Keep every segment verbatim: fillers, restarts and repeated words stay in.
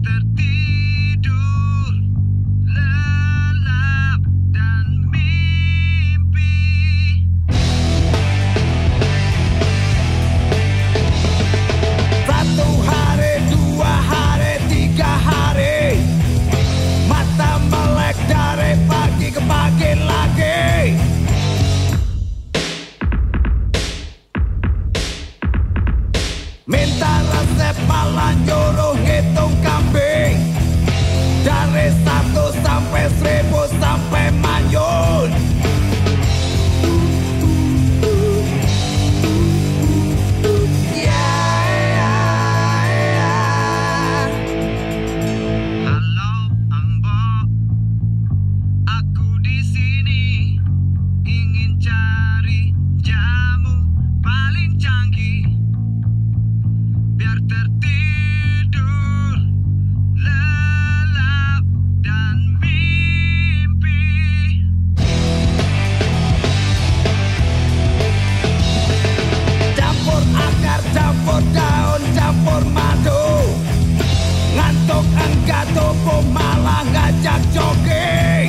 tertidur, lelap dan mimpi. Satu hari, dua hari, tiga hari, mata melek dari pagi ke pagi lagi. Minta resep malah nyuruh hitung kambing. Dari satu sampai seribu sampai manyun. Ya, ya, ya. Halo, Mbok. Aku di sini ingin cari jamu paling canggih biar tertidur, lelap dan mimpi. Campur akar, campur daun, campur madu. Ngantuk enggak, tubuh malah ngajak jogging.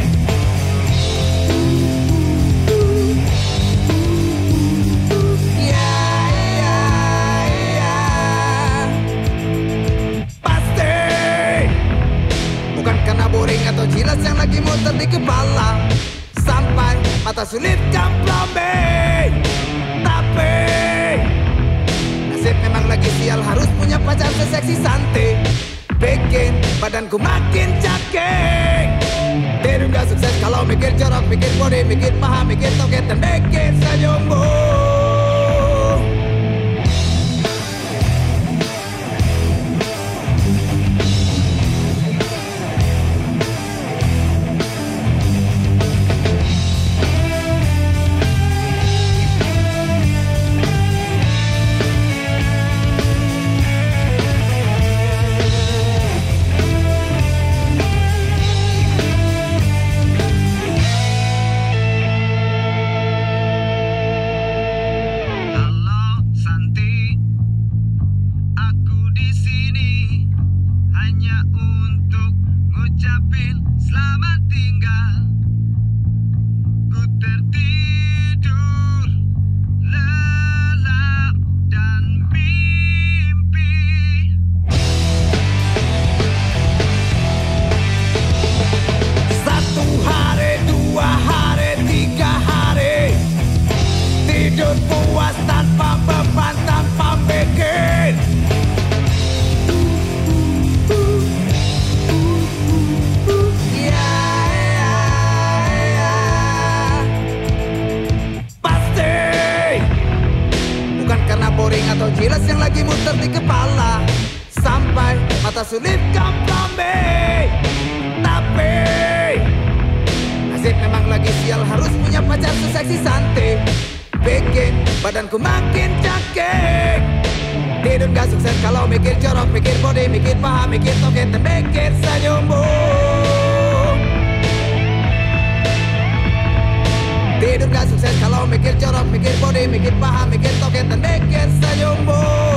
Ya, ya, ya. Pasti bukan karena boring atau jilas yang lagi muter di kepala, sampai mata sulit kamplambing. Tapi nasib memang lagi sial, harus punya pacar seseksi Santi. Bikin badanku makin cakek. Tidur gak sukses kalau mikir jorok, mikir body, mikir paha, mikir toket, dan mikir senyummu. Halo, Santi. Aku di sini hanya untuk ngucapin selamat tinggal. Ku tertidur, lelap dan mimpi. Satu hari, dua hari, tiga hari, tidur puas tanpa beban, tanpa mikir. Ya, ya, ya. Pasti bukan karena boring atau jilas yang lagi muter di kepala, sampai mata sulit kamplambing. Tapi nasib memang lagi sial, harus punya pacar seseksi Santi. Bikin badanku makin cakek. Tidur gak sukses kalau mikir jorok, mikir body, mikir paha, mikir toket, dan mikir senyummu. Tidur gak sukses kalau mikir jorok, mikir body, mikir paha, mikir toket, dan mikir senyummu.